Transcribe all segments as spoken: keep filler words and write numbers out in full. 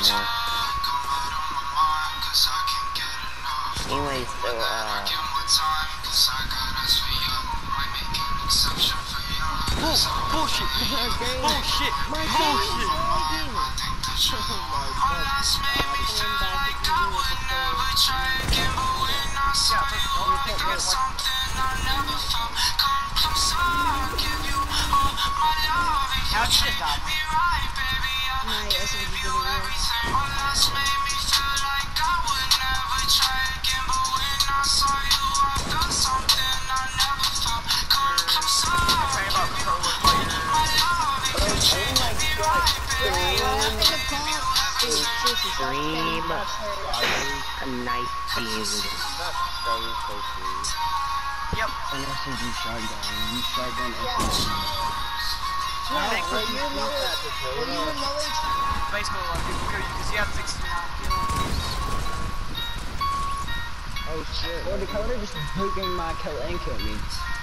more. Anyways, so, uh... Bull, bullshit! Bullshit! Bullshit! How'd shit die? My S M G Dream. A nice dude. Yep. An S M G shotgun. You shotgun S M G. Well, you're low, well, you're low H P. Basically, a lot of people kill you because you have sixty-nine kills. Oh shit. Well, Dakota just taking my kill and killed me.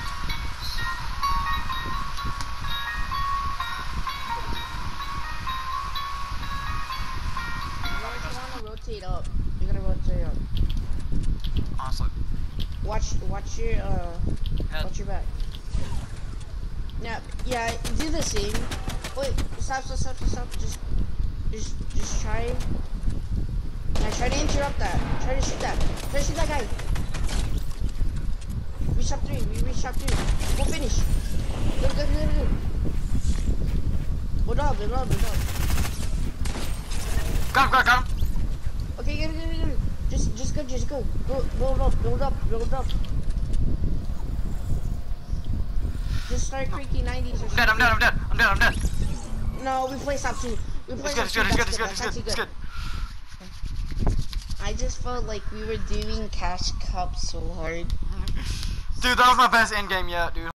Rotate up. You're gonna rotate up. Honestly. Watch, watch your, uh, Head. watch your back. Now, yeah, do the same. Wait, stop, stop, stop, stop, stop. Just, just, just try. Now try to interrupt that. Try to shoot that. Try to shoot that guy. Reach up three. We reach up three. We'll finish. Go, go, go, go. Hold up, hold up, hold up. Got him, got him, got him. Okay, get it, get it, get it. Just, just go, just go. Build, build up, build up, build up. Just start creaking nineties or I'm something. dead, I'm dead, I'm dead, I'm dead, I'm dead. No, we play stop two. We play It's good, stop it's two. good, it's good, it's That's good, it's good, actually it's good. I just felt like we were doing Cash Cup so hard. Dude, that was my best end game yet, dude.